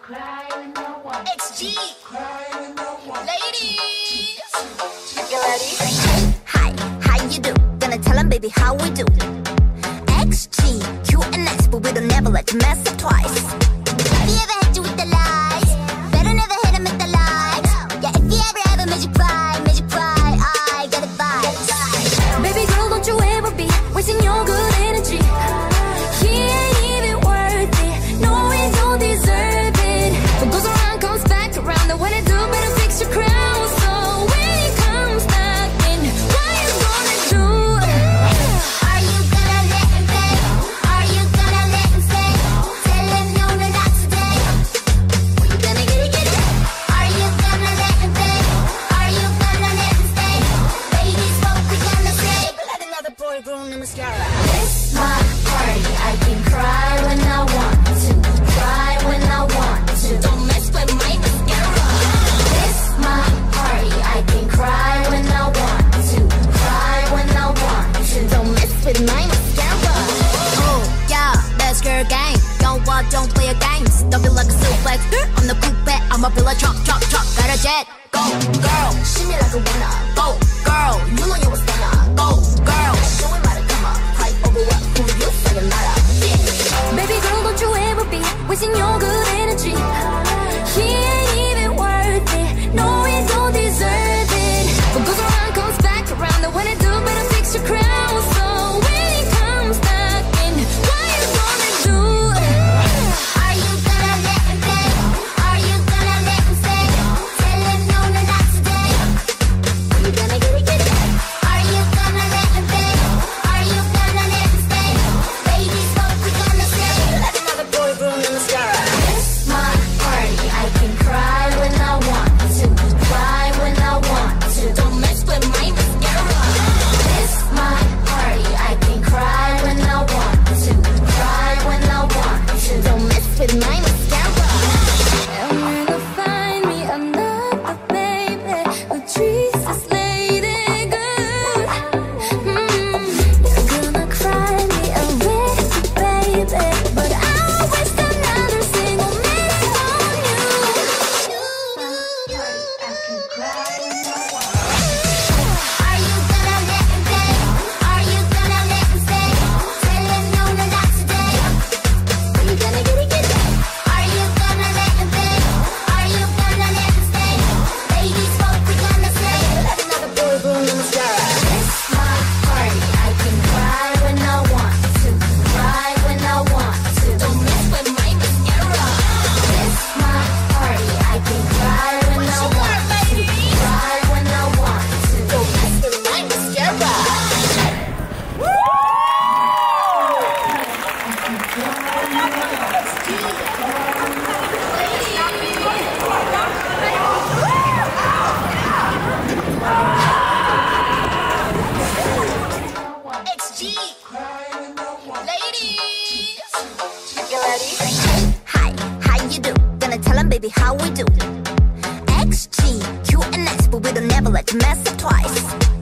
XG. Ladies. If you're ready. Hi, how you do? Gonna tell them, baby, how we do. XG, Q and X, but we don't never let you mess up twice. Have you ever hit you with the lies? Better never hit him with the lies. Yeah, if you ever have a magic cry, I got it vibes. Baby girl, don't you ever be wasting your good energy. He ain't even worth it. No, he don't deserve it. What goes around comes back around. And when it do, better fix your crown. So when he comes back in, what you gonna do? Are you gonna let him stay? Are you gonna let him stay? Tell him no, no, not today. Are you gonna get it? Are you gonna let him stay? Are you gonna let him stay? Ladies, what we gonna say? Let another boy ruin the mascara. This my party, I can cry when I want to, cry when I want to. Don't mess with my mascara. This my party, I can cry when I want to, cry when I want to. Don't mess with my mascara. Oh yeah, that's girl game. Don't play a games. Don't be like a suplex on the coupe. I'ma be like chop. Got a jet. Go girl, shimmy like a winner. Go girl, you know you a stunner. Go girl, show him how to come up. Hype over what? Who you say you're not up? Baby girl, don't you ever be wasting your good energy. He ain't even worth it. No, he don't deserve it. What goes around comes back around. And when it do, better fix your crown. So when he comes back in, what you gonna do? Are you gonna let him stay? Are you gonna let him stay? Tell him no, no, not today. Are you gonna get it? Are you gonna let him stay? Are you gonna let him stay? Ladies, what we gonna say? Let another boy ruin the mascara. This my party, I can cry when I want to, cry when I want to. Don't mess with my mascara. This my party, I can cry when I want to, cry when I want to. Don't mess with my mascara. You'll never find me another baby who treats this lady good. You're gonna cry me a river, baby, but I'll waste another single minute on you. I can cry when I want. Are you gonna let him stay? Are you gonna let him stay? Tell him no, no, not today. Are you gonna get it? Are you gonna let him stay? Are you gonna let him stay? Ladies, what we gonna say? Let another boy ruin the mascara. This my party, I can cry when I want to, cry when I want to. Don't mess with my mascara. This my party, I can cry when I want to, cry when I want to. Don't mess with my mascara. XG. Ladies. If you're ready. Hi, how you do? Gonna tell them, baby, how we do. XG, Q and X, but we don't never let you mess up twice.